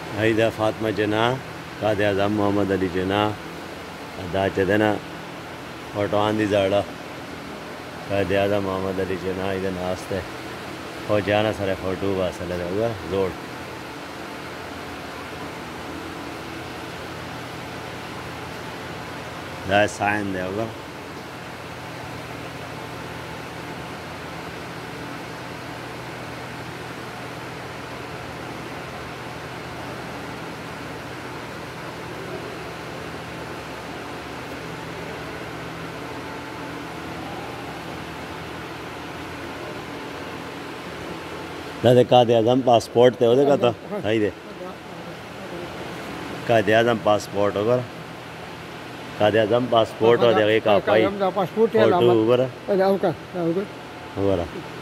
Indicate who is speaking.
Speaker 1: هيدا فاطمة جنا قائد اعظم محمد علي جنا دا چې دنه فوټوان دي زاړه قائد اعظم محمد علي جنا اذا ناسته او جانا سره فوټو واسله دا زوړ دا ساين دی وګور دا د قائد اعظم پاسپورټ ته ودا کته هاي دي قائد اعظم پاسپورټ وګور قائد اعظم پاسپورټ او دغه کا پای
Speaker 2: پاسپورټ یې
Speaker 1: فوټو وګور
Speaker 2: دا وګور
Speaker 1: وګور